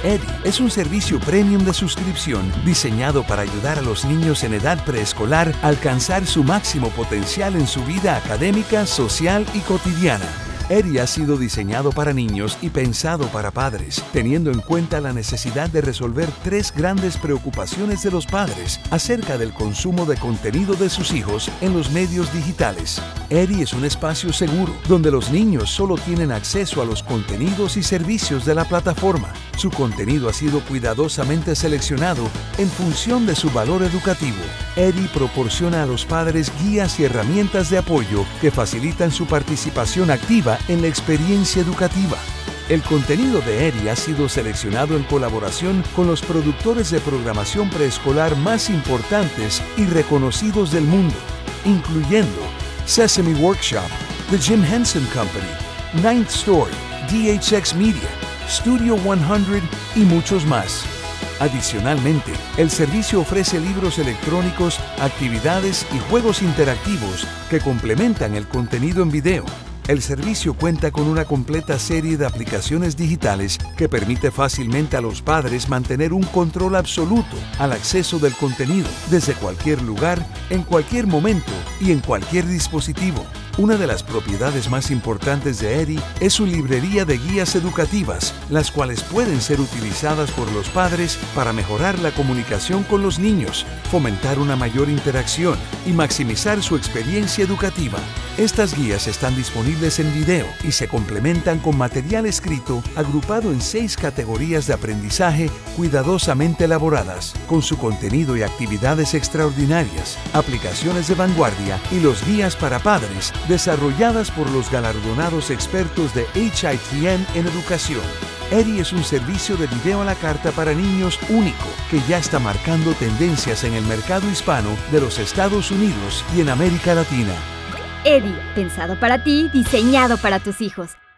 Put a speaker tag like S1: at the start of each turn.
S1: Eddy es un servicio premium de suscripción diseñado para ayudar a los niños en edad preescolar a alcanzar su máximo potencial en su vida académica, social y cotidiana. Eddy ha sido diseñado para niños y pensado para padres, teniendo en cuenta la necesidad de resolver tres grandes preocupaciones de los padres acerca del consumo de contenido de sus hijos en los medios digitales. Eddy es un espacio seguro, donde los niños solo tienen acceso a los contenidos y servicios de la plataforma. Su contenido ha sido cuidadosamente seleccionado en función de su valor educativo. Eddy proporciona a los padres guías y herramientas de apoyo que facilitan su participación activa en la experiencia educativa. El contenido de Eddy ha sido seleccionado en colaboración con los productores de programación preescolar más importantes y reconocidos del mundo, incluyendo Sesame Workshop, The Jim Henson Company, Ninth Story, DHX Media, Studio 100 y muchos más. Adicionalmente, el servicio ofrece libros electrónicos, actividades y juegos interactivos que complementan el contenido en video. El servicio cuenta con una completa serie de aplicaciones digitales que permite fácilmente a los padres mantener un control absoluto al acceso del contenido desde cualquier lugar, en cualquier momento y en cualquier dispositivo. Una de las propiedades más importantes de Eddy es su librería de guías educativas, las cuales pueden ser utilizadas por los padres para mejorar la comunicación con los niños, fomentar una mayor interacción y maximizar su experiencia educativa. Estas guías están disponibles en video y se complementan con material escrito agrupado en 6 categorías de aprendizaje cuidadosamente elaboradas, con su contenido y actividades extraordinarias, aplicaciones de vanguardia y los guías para padres desarrolladas por los galardonados expertos de HITN en educación. Eddy es un servicio de video a la carta para niños único que ya está marcando tendencias en el mercado hispano de los Estados Unidos y en América Latina.
S2: Eddy, pensado para ti, diseñado para tus hijos.